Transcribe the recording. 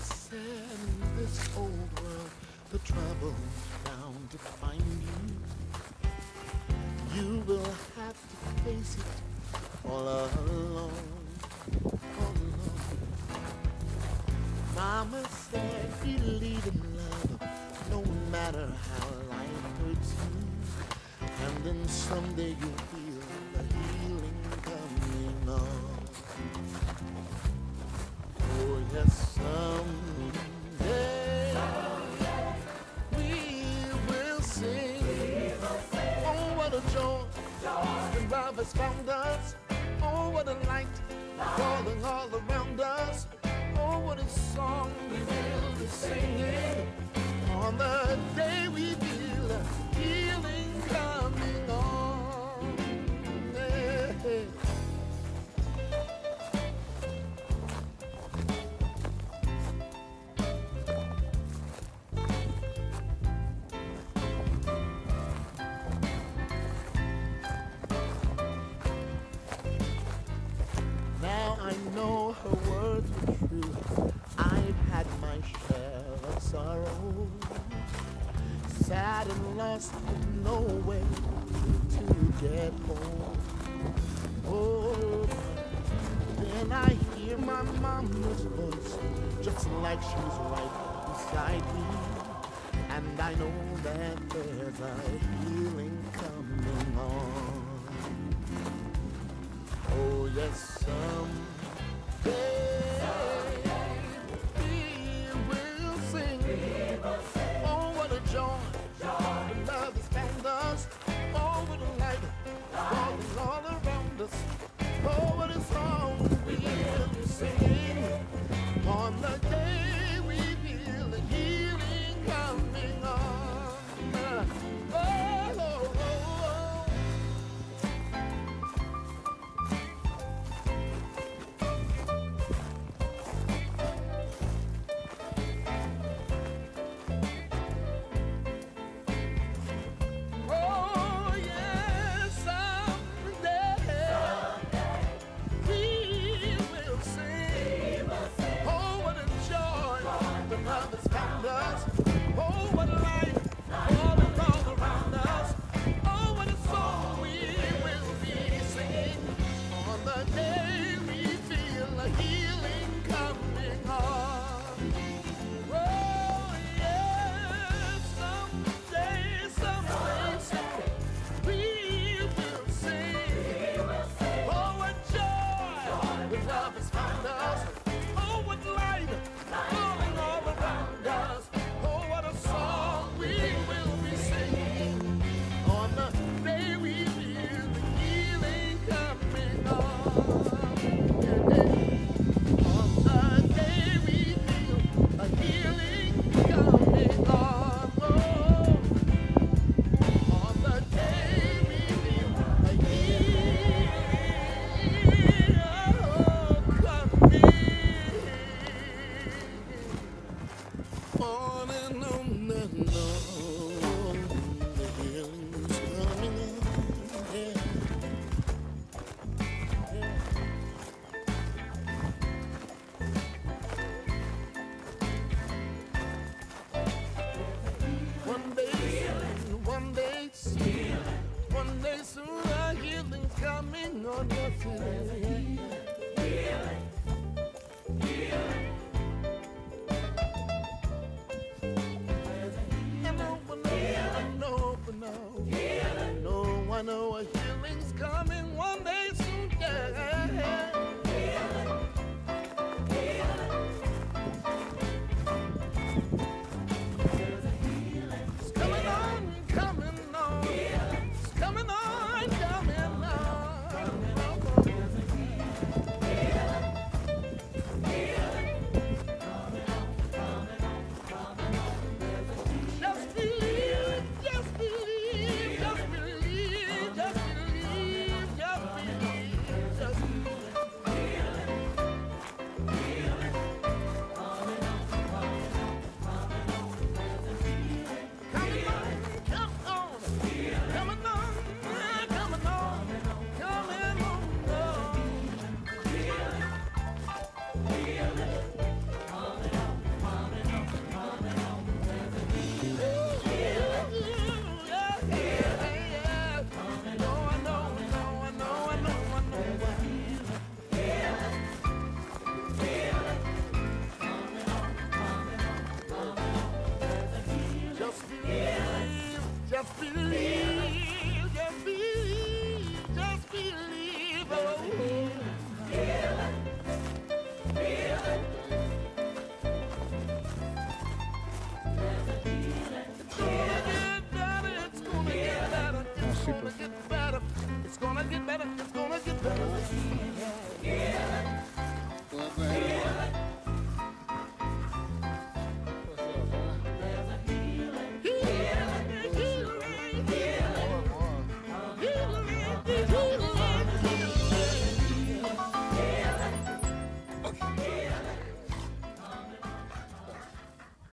said in this old world the trouble's bound to find you. You will have to face it all alone, all alone. Mama said believe in love no matter how life hurts you, and then someday you'll feel the healing coming on. Oh yes, someday we will sing. Oh, what a joy when love has found us. Oh, what a light falling all around us. Oh, what a song we will be singing on the day we feel the healing coming on. Yeah. Now I know her words were true. I've had my share of sorrow, sad and lost with no way to get home. Oh, then I hear my mama's voice, just like she's right beside me, and I know that there's a healing coming on. Oh yes, someday we will sing. Oh, what a joy when love has found us. Oh, what a light falling all around us. Oh, what a song we will be singing on the day we feel the healing coming on. Oh, oh, oh, oh, yes, someday we will sing. Oh, what a joy when love has found us. Oh, what a light falling all around us. Oh, what a song we will be singing on the day we feel a healing coming on. Oh, yes, someday we will sing. Oh, what joy when love has found us. Oh, what light falling all around us. Oh, what a song we will be singing on the day we feel the healing coming on. On the day we feel the healing coming on. Oh, on the day we feel the healing coming on and on and on. The healing's coming on. Yeah. Yeah. One day soon, one day soon, the healing's coming on. Yes, it is. I know a healing's coming one day soon, yeah. It's coming on, coming on. It's coming on, coming on. Just believe, just believe, just believe, just believe, just believe, just believe. Coming on, come on, coming on, coming on, coming on.